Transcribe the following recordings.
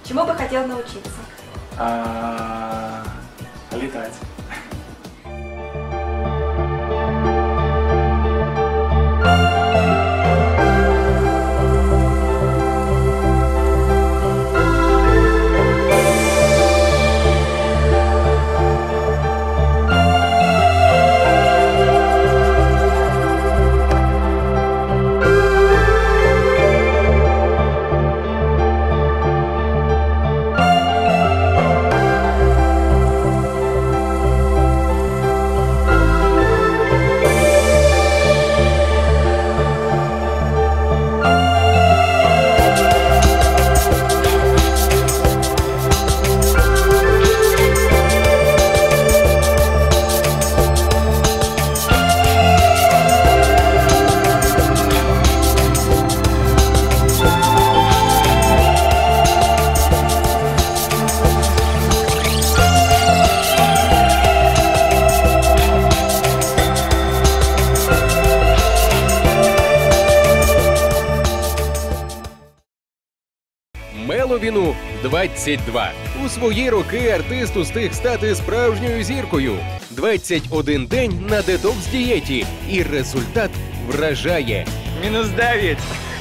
Чему бы хотел научиться? Летать. Меловіну 22. У свої роки артист устиг стати справжньою зіркою. 21 день на детокс-дієті. І результат вражає. -9.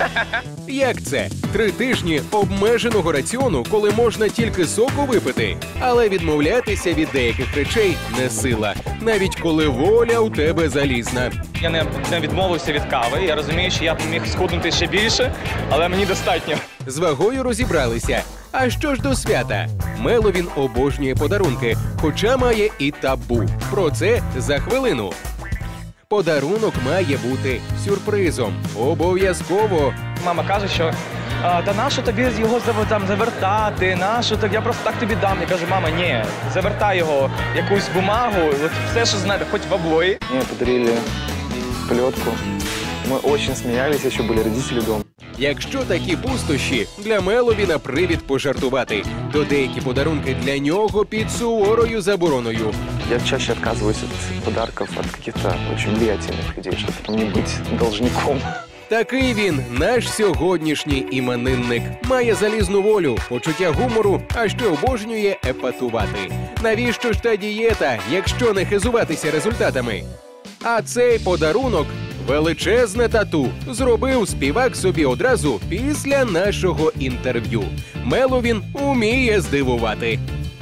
Як це? 3 тижні обмеженого раціону, коли можна тільки соку випити? Але відмовлятися від деяких речей не сила. Навіть коли воля у тебе залізна. Я не відмовився від кави. Я розумію, що я б міг схуднути ще більше, але мені достатньо. З вагою розібралися. А що ж до свята? Меловін обожнює подарунки, хоча має і табу. Про це за хвилину. Подарунок має бути сюрпризом. Обов'язково. Мама каже, що та нащо тобі його завертати, нащо я просто так тобі дам. Я кажу, мама, ні, завертай його якусь бумагу, от все, що знаєте, хоч в облої. Мне подарили плетку. Мы очень смеялись, еще были родители дома. Якщо такі пустощі, для Меловіна привід пожартувати, то деякі подарунки для нього під суворою забороною. Я чаще отказываюсь от подарков от каких-то очень влиятельных людей, чтобы потом не быть должником. Такий він, наш сьогоднішній іменинник. Має залізну волю, почуття гумору, а ще обожнює епатувати. Навіщо ж та дієта, якщо не хизуватися результатами? А цей подарунок – величезне тату. Зробив співак собі одразу після нашого інтерв'ю. Меловін уміє здивувати.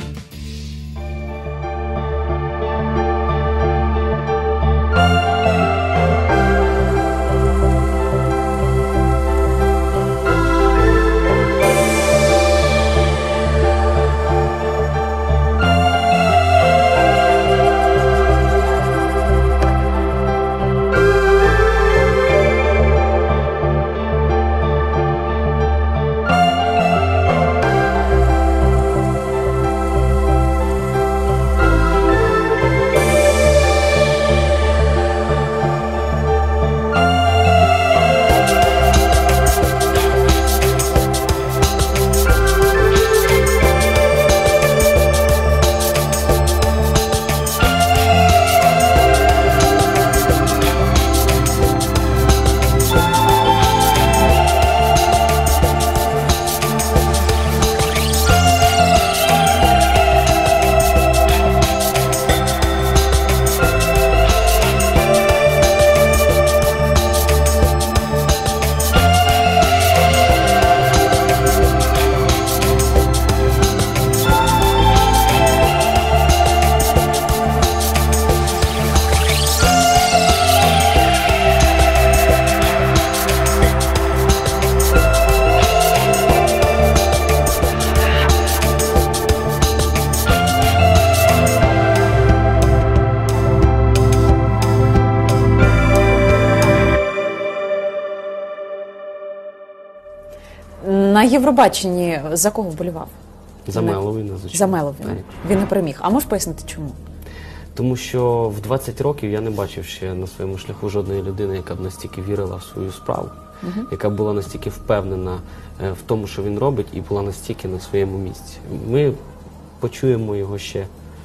На Євробаченні за кого вболівав? За Меловіна, звичайно. За Меловіна. Він не переміг. А можеш пояснити, чому? Тому що в 20 років я не бачив ще на своєму шляху жодної людини, яка б настільки вірила в свою справу, яка була настільки впевнена в тому, що він робить, і була настільки на своєму місці. Ми почуємо його ще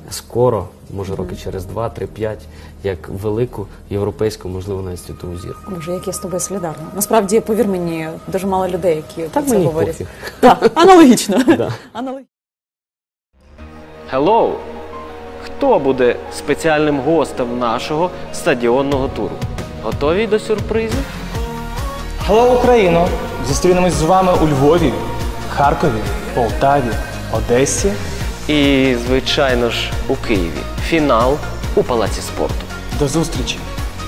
скоро, може роки через 2, 3, 5, як велику європейську, можливо, навіть світову зірку. Боже, як я з тобою солідарна. Насправді, повір мені, дуже мало людей, які про це мені говорять. пофіг. Так, аналогічно. Да. Аналогічно. Hello! Хто буде спеціальним гостем нашого стадіонного туру? Готові до сюрпризів? Hello, Україно! Зустрінемось з вами у Львові, Харкові, Полтаві, Одесі. І, звичайно ж, у Києві. Фінал у Палаці спорту. До зустрічі!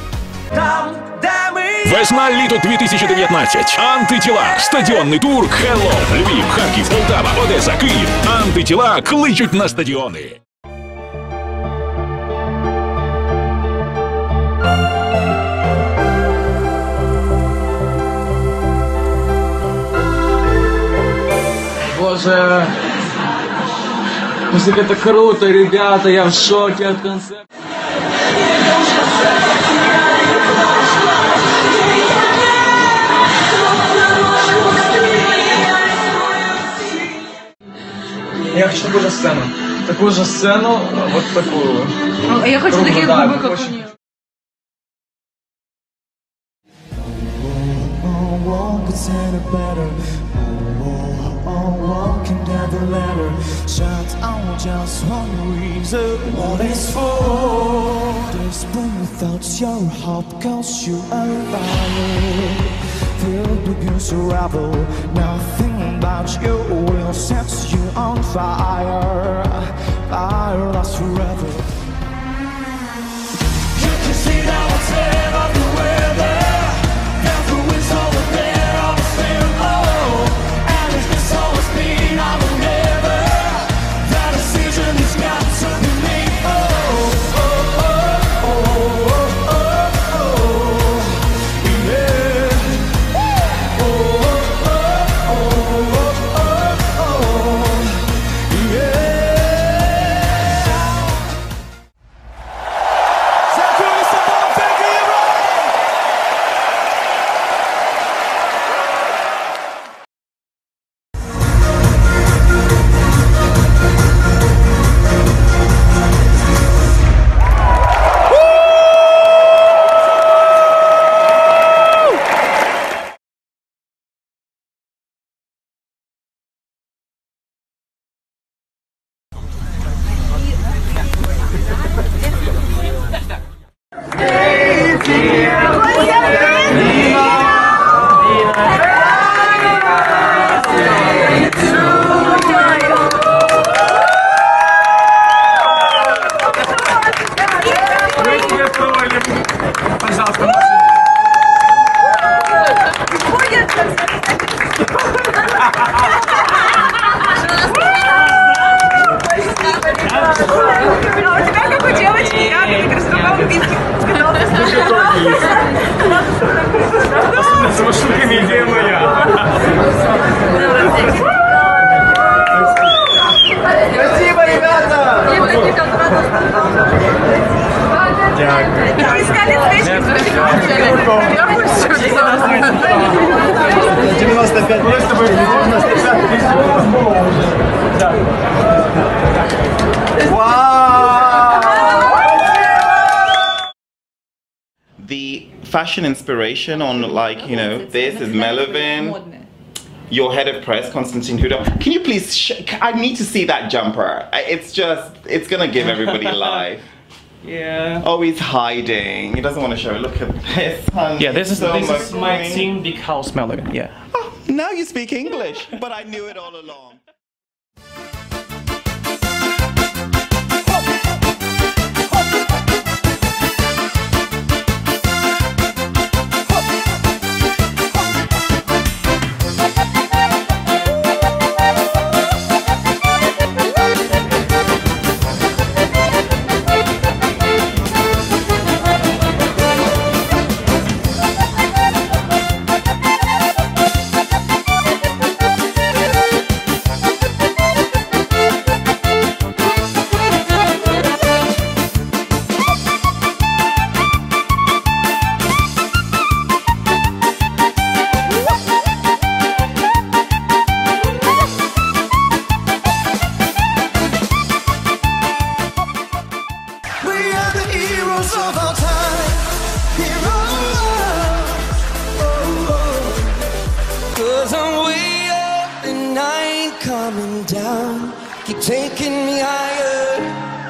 Весна-літо 2019. Антитіла. Стадіонний тур. Hello. Львів, Харків, Полтава, Одеса, Київ. Антитіла кличуть на стадіони. Боже, музыка это круто, ребята, я в шоке от концерта. Я хочу такую же сцену, вот такую. Я хочу такие губы, как у нее. Walking down the ladder, shots on just one reason. What is for? This when without your hope, cause you are alive. Filled with your survival, nothing about you will set you on fire. Fire lasts forever. You can see that what's ahead of the weather. Never wins over there, I was saying, oh. And it's just always been, I will never. That decision has got to be made, oh, oh, oh, oh, oh, oh, oh. Yeah. Oh, oh, oh, oh, oh, oh. Yeah. Спасибо, ребята! The fashion inspiration on, like, you know, this is Melvin. Your head of press, Konstantin Huda. Can you please, I need to see that jumper. It's just, it's gonna give everybody life. Yeah. Oh, he's hiding. He doesn't want to show it. Look at this, honey. Yeah, this is so my team, Big House Melody. Yeah. Oh, now you speak English, but I knew it all along. down, keep taking me higher.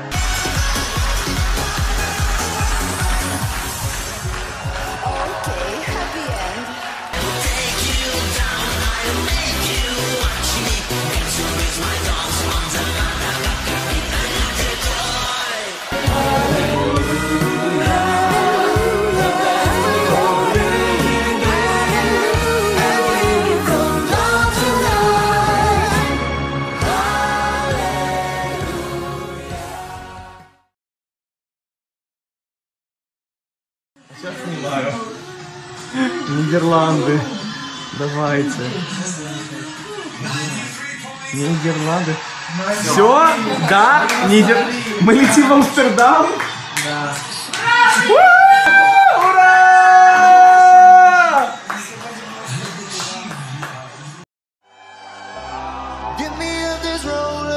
Okay, happy end. Take you down, I'll make you watch me. Into reach my dogs, ones and Сейчас снимаю. Нидерланды. Давайте. Нидерланды. Все? Да? Мы летим в Амстердам? Да. Ура! give me up this road.